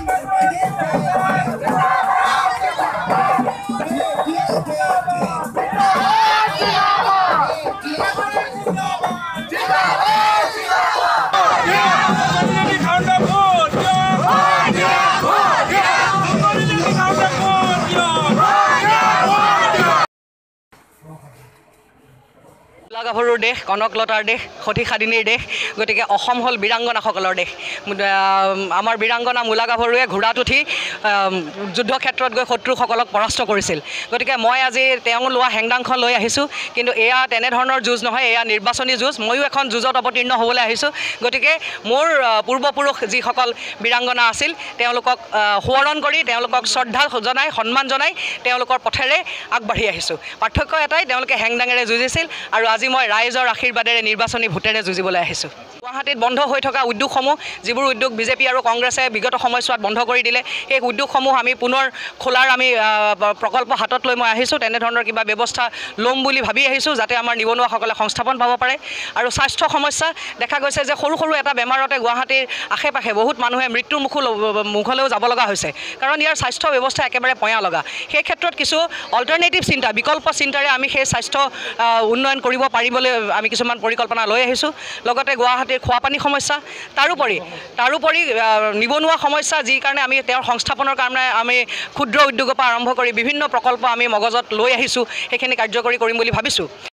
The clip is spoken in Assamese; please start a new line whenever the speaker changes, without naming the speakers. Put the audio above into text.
গাভৰুৰ দেশ, কনকলতাৰ দেশ, সতী সাদিনীৰ দেশ। গতিকে অসম হ'ল বীৰাংগনাসকলৰ দেশ। আমাৰ বীৰাংগনা মূলা গাভৰুৱে ঘোঁৰাত উঠি যুদ্ধক্ষেত্ৰত গৈ শত্ৰুসকলক পৰাস্ত কৰিছিল। গতিকে মই আজি তেওঁ লোৱা হেংদাংখন লৈ আহিছোঁ। কিন্তু এয়া তেনেধৰণৰ যুঁজ নহয়, এয়া নিৰ্বাচনী যুঁজ। ময়ো এখন যুঁজত অৱতীৰ্ণ হ'বলৈ আহিছোঁ। গতিকে মোৰ পূৰ্বপুৰুষ যিসকল বীৰাংগনা আছিল তেওঁলোকক সোঁৱৰণ কৰি তেওঁলোকক শ্ৰদ্ধা জনাই সন্মান জনাই তেওঁলোকৰ পথেৰে আগবাঢ়ি আহিছোঁ। পাৰ্থক্য এটাই, তেওঁলোকে হেংদাঙেৰে যুঁজিছিল আৰু আজি মই ৰাইজৰ আশীৰ্বাদেৰে নিৰ্বাচনী ভোটেৰে যুঁজিবলৈ আহিছোঁ। গুৱাহাটীত বন্ধ হৈ থকা উদ্যোগসমূহ, যিবোৰ উদ্যোগ বিজেপি আৰু কংগ্ৰেছে বিগত সময়ছোৱাত বন্ধ কৰি দিলে, সেই উদ্যোগসমূহ আমি পুনৰ খোলাৰ আমি প্ৰকল্প হাতত লৈ মই আহিছোঁ। তেনেধৰণৰ কিবা ব্যৱস্থা ল'ম বুলি ভাবি আহিছোঁ, যাতে আমাৰ নিবনুৱাসকলে সংস্থাপন পাব পাৰে। আৰু স্বাস্থ্য সমস্যা দেখা গৈছে যে সৰু সৰু এটা বেমাৰতে গুৱাহাটীৰ আশে পাশে বহুত মানুহে মৃত্যুৰ মুখলৈও যাব লগা হৈছে, কাৰণ ইয়াৰ স্বাস্থ্য ব্যৱস্থা একেবাৰে পয়া লগা। সেই ক্ষেত্ৰত কিছু অল্টাৰনেটিভ চিন্তা, বিকল্প চিন্তাৰে আমি সেই স্বাস্থ্য উন্নয়ন কৰিব পাৰিবলৈ আমি কিছুমান পৰিকল্পনা লৈ আহিছোঁ। লগতে গুৱাহাটীৰ খোৱাপানী সমস্যা, তাৰোপৰি নিবনুৱা সমস্যা, যি কাৰণে আমি তেওঁৰ সংস্থাপনৰ কাৰণে আমি ক্ষুদ্ৰ উদ্যোগৰ পৰা আৰম্ভ কৰি বিভিন্ন প্ৰকল্প আমি মগজত লৈ আহিছোঁ, সেইখিনি কাৰ্যকৰী কৰিম বুলি ভাবিছোঁ।